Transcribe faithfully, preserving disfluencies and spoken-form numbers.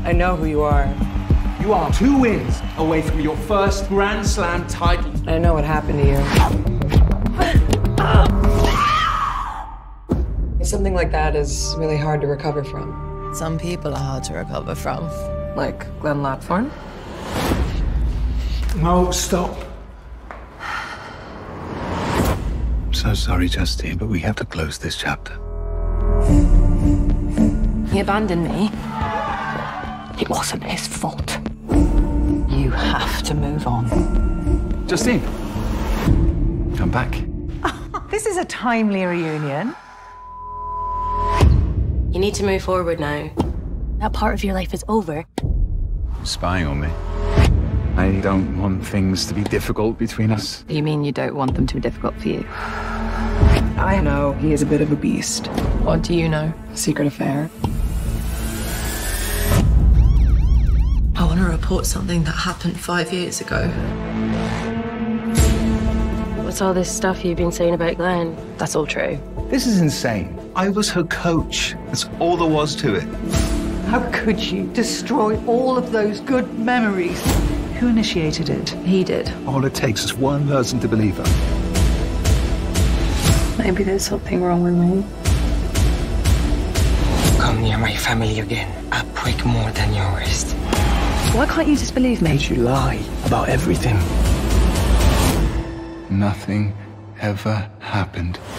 I know who you are. You are two wins away from your first Grand Slam title. I know what happened to you. Something like that is really hard to recover from. Some people are hard to recover from. Like Glenn Lapthorne? No, stop. So sorry, Justine, but we have to close this chapter. He abandoned me. It wasn't his fault. You have to move on. Justine, come back. This is a timely reunion. You need to move forward now. That part of your life is over. Spying on me. I don't want things to be difficult between us. You mean you don't want them to be difficult for you? I know he is a bit of a beast. What do you know? Secret affair. I want to report something that happened five years ago. What's all this stuff you've been saying about Glenn? That's all true. This is insane. I was her coach. That's all there was to it. How could you destroy all of those good memories? Who initiated it? He did. All it takes is one person to believe her. Maybe there's something wrong with me. Come near my family again, I'll break more than your wrist. Why can't you just believe me? You lie about everything. Nothing ever happened.